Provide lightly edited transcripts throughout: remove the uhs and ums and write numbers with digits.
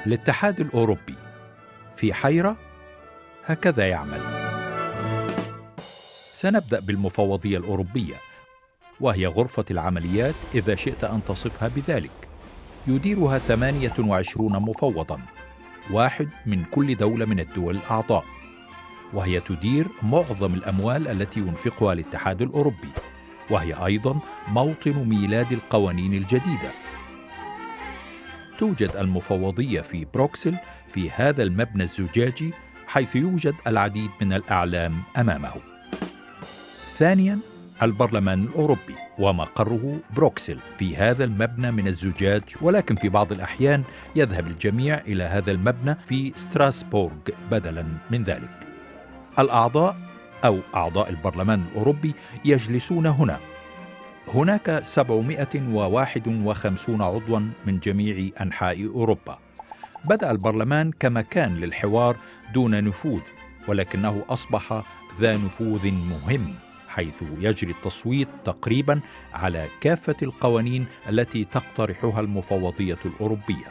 الاتحاد الأوروبي في حيرة؟ هكذا يعمل. سنبدأ بالمفوضية الأوروبية، وهي غرفة العمليات إذا شئت أن تصفها بذلك. يديرها 28 مفوضاً، واحد من كل دولة من الدول الأعضاء، وهي تدير معظم الأموال التي ينفقها الاتحاد الأوروبي، وهي أيضاً موطن ميلاد القوانين الجديدة. توجد المفوضية في بروكسل في هذا المبنى الزجاجي، حيث يوجد العديد من الأعلام أمامه. ثانياً، البرلمان الأوروبي ومقره بروكسل في هذا المبنى من الزجاج، ولكن في بعض الأحيان يذهب الجميع إلى هذا المبنى في ستراسبورغ بدلاً من ذلك. الأعضاء أو أعضاء البرلمان الأوروبي يجلسون هنا. هناك 751 عضواً من جميع أنحاء أوروبا. بدأ البرلمان كمكان للحوار دون نفوذ، ولكنه أصبح ذا نفوذ مهم، حيث يجري التصويت تقريباً على كافة القوانين التي تقترحها المفوضية الأوروبية.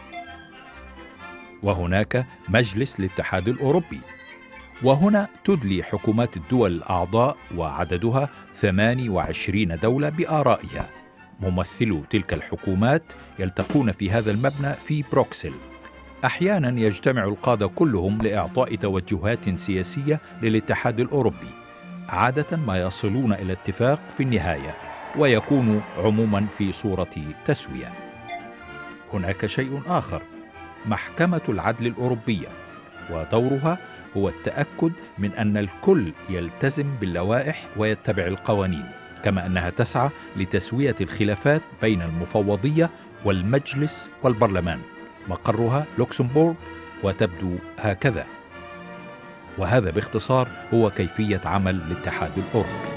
وهناك مجلس الاتحاد الأوروبي، وهنا تدلي حكومات الدول الأعضاء وعددها 28 دولة بآرائها. ممثلو تلك الحكومات يلتقون في هذا المبنى في بروكسل. أحياناً يجتمع القادة كلهم لإعطاء توجهات سياسية للاتحاد الأوروبي. عادة ما يصلون إلى اتفاق في النهاية، ويكون عموماً في صورة تسوية. هناك شيء آخر، محكمة العدل الأوروبية، ودورها هو التأكد من أن الكل يلتزم باللوائح ويتبع القوانين، كما أنها تسعى لتسوية الخلافات بين المفوضية والمجلس والبرلمان. مقرها لوكسمبورغ، وتبدو هكذا. وهذا باختصار هو كيفية عمل الاتحاد الأوروبي.